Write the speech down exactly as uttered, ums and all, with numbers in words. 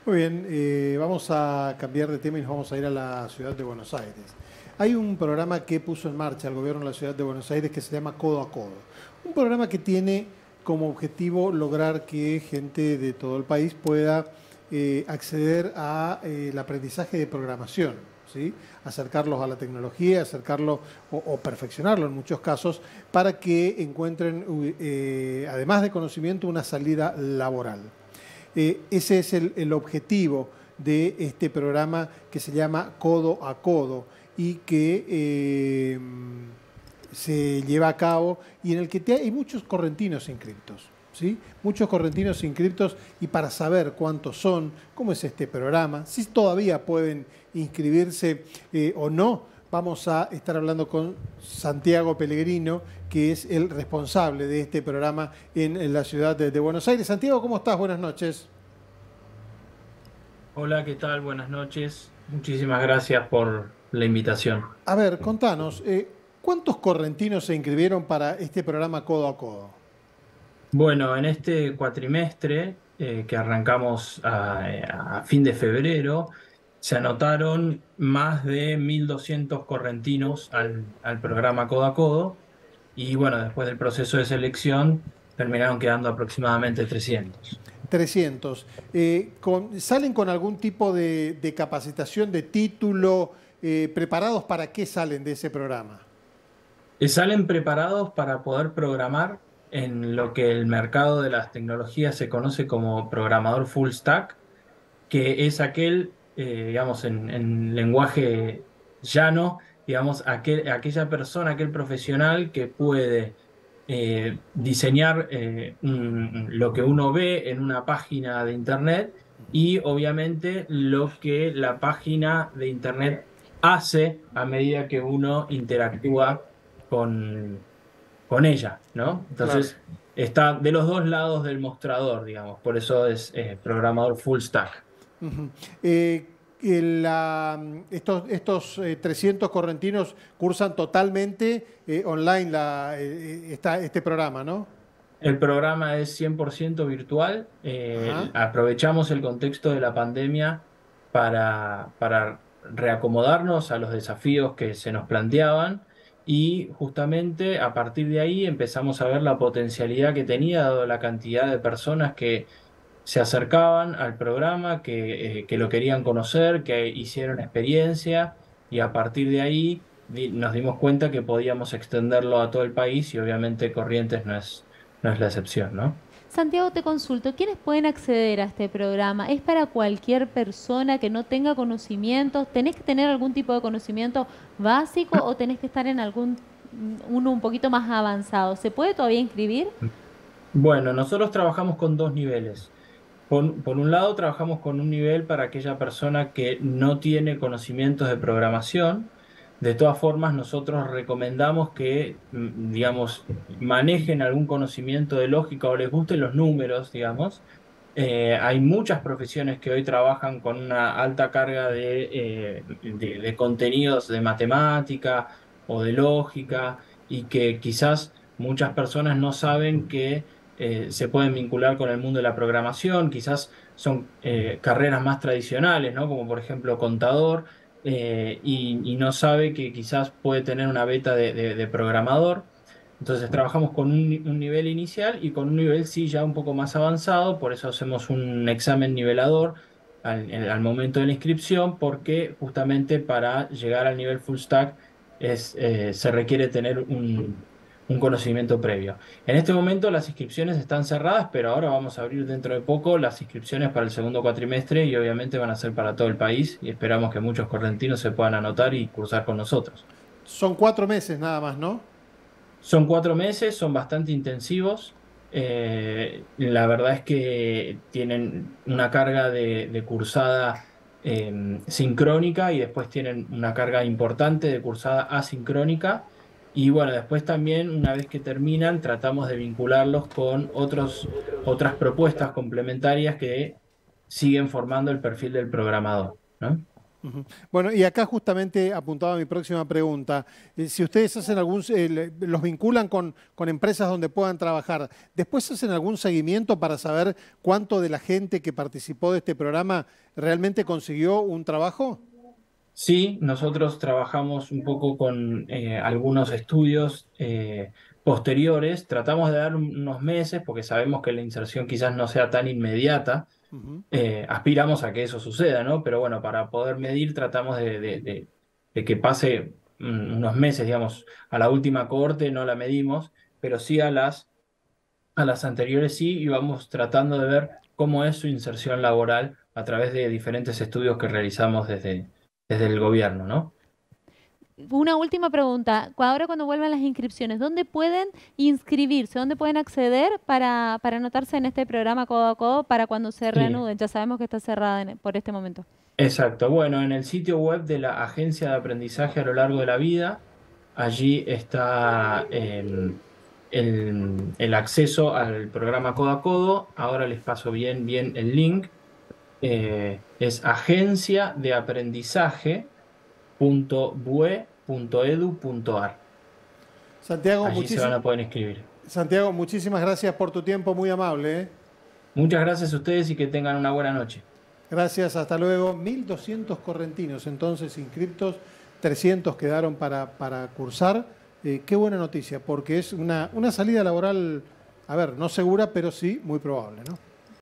Muy bien, eh, vamos a cambiar de tema y nos vamos a ir a la ciudad de Buenos Aires. Hay un programa que puso en marcha el gobierno de la ciudad de Buenos Aires que se llama Codo a Codo. Un programa que tiene como objetivo lograr que gente de todo el país pueda eh, acceder a eh, el aprendizaje de programación, ¿sí? Acercarlos a la tecnología, acercarlo o, o perfeccionarlo en muchos casos para que encuentren, eh, además de conocimiento, una salida laboral. Eh, ese es el, el objetivo de este programa que se llama Codo a Codo y que eh, se lleva a cabo y en el que te, hay muchos correntinos inscriptos, ¿sí? Muchos correntinos inscriptos y para saber cuántos son, cómo es este programa, si todavía pueden inscribirse eh, o no, vamos a estar hablando con Santiago Pellegrino, que es el responsable de este programa en, en la ciudad de, de Buenos Aires. Santiago, ¿cómo estás? Buenas noches. Hola, ¿qué tal? Buenas noches. Muchísimas gracias por la invitación. A ver, contanos, eh, ¿cuántos correntinos se inscribieron para este programa Codo a Codo? Bueno, en este cuatrimestre eh, que arrancamos a, a fin de febrero, se anotaron más de mil doscientos correntinos al, al programa Codo a Codo y bueno, después del proceso de selección terminaron quedando aproximadamente trescientos. trescientos. Eh, con, ¿Salen con algún tipo de, de capacitación, de título? Eh, ¿preparados para qué salen de ese programa? Eh, Salen preparados para poder programar en lo que el mercado de las tecnologías se conoce como programador full stack, que es aquel, eh, digamos, en, en lenguaje llano, digamos, aquel, aquella persona, aquel profesional que puede eh, diseñar eh, un- lo que uno ve en una página de Internet y obviamente lo que la página de Internet hace a medida que uno interactúa con, con ella, ¿no? Claro. Entonces, está de los dos lados del mostrador, digamos, por eso es eh, programador full stack. Ujú. Eh, el, la- estos estos eh, trescientos correntinos cursan totalmente eh, online la, eh, esta- este programa, ¿no? El programa es cien por ciento virtual. Eh, Ajá. aprovechamos el contexto de la pandemia para, para reacomodarnos a los desafíos que se nos planteaban y justamente a partir de ahí empezamos a ver la potencialidad que tenía, dado la cantidad de personas que se acercaban al programa, que, eh, que lo querían conocer, que hicieron experiencia y a partir de ahí di- nos dimos cuenta que podíamos extenderlo a todo el país y obviamente Corrientes no es, no es la excepción, ¿no? Santiago, te consulto, ¿quiénes pueden acceder a este programa? ¿Es para cualquier persona que no tenga conocimientos? ¿Tenés que tener algún tipo de conocimiento básico o tenés que estar en algún uno un poquito más avanzado? ¿Se puede todavía inscribir? Bueno, nosotros trabajamos con dos niveles. Por, por un lado, trabajamos con un nivel para aquella persona que no tiene conocimientos de programación. De todas formas, nosotros recomendamos que, mm, digamos, manejen algún conocimiento de lógica o les gusten los números, digamos. Eh, hay muchas profesiones que hoy trabajan con una alta carga de, eh, de de contenidos de matemática o de lógica y que quizás muchas personas no saben que eh, se pueden vincular con el mundo de la programación, quizás son eh, carreras más tradicionales, ¿no? Como por ejemplo contador, eh, y, y no sabe que quizás puede tener una beta de, de- de programador. Entonces trabajamos con un, ni- un nivel inicial y con un nivel sí ya un poco más avanzado, por eso hacemos un examen nivelador al, en- al momento de la inscripción, porque justamente para llegar al nivel full stack es, eh, se requiere tener un un conocimiento previo. En este momento las inscripciones están cerradas, pero ahora vamos a abrir dentro de poco las inscripciones para el segundo cuatrimestre y obviamente van a ser para todo el país y esperamos que muchos correntinos se puedan anotar y cursar con nosotros. Son cuatro meses nada más, ¿no? Son cuatro meses, son bastante intensivos. Eh, la verdad es que tienen una carga de, de cursada eh, sincrónica y después tienen una carga importante de cursada asincrónica. Y bueno, después también, una vez que terminan, tratamos de vincularlos con otros, otras propuestas complementarias que siguen formando el perfil del programador, ¿no? Uh-huh. Bueno, y acá justamente apuntaba mi próxima pregunta. Eh, si ustedes hacen algún, eh, los vinculan con, con empresas donde puedan trabajar, ¿después hacen algún seguimiento para saber cuánto de la gente que participó de este programa realmente consiguió un trabajo? Sí, nosotros trabajamos un poco con eh, algunos estudios eh, posteriores. Tratamos de dar unos meses porque sabemos que la inserción quizás no sea tan inmediata. Uh-huh. Eh, aspiramos a que eso suceda, ¿no? Pero bueno, para poder medir tratamos de, de- de- de que pase mm, unos meses, digamos. A la última cohorte no la medimos, pero sí a las, a las anteriores sí, y vamos tratando de ver cómo es su inserción laboral a través de diferentes estudios que realizamos desde, desde el gobierno, ¿no? Una última pregunta. Cu- Ahora cuando vuelvan las inscripciones, ¿dónde pueden inscribirse? ¿Dónde pueden acceder para, para anotarse en este programa Codo a Codo para cuando se Sí, reanuden? Ya sabemos que está cerrada en- por este momento. exacto. Bueno, en el sitio web de la Agencia de Aprendizaje a lo Largo de la Vida, allí está em, el, el acceso al programa Codo a Codo. Ahora les paso bien, bien el link. Eh, es agencia de aprendizaje punto b u e punto edu punto a r. Santiago, Allí se van muchísi- a poder inscribir. Santiago, muchísimas gracias por tu tiempo, muy amable, ¿eh? Muchas gracias a ustedes y que tengan una buena noche. Gracias, hasta luego. mil doscientos correntinos entonces inscriptos, trescientos quedaron para, para cursar. Eh, qué buena noticia, porque es una, una salida laboral, a ver, no segura, pero sí muy probable, ¿no?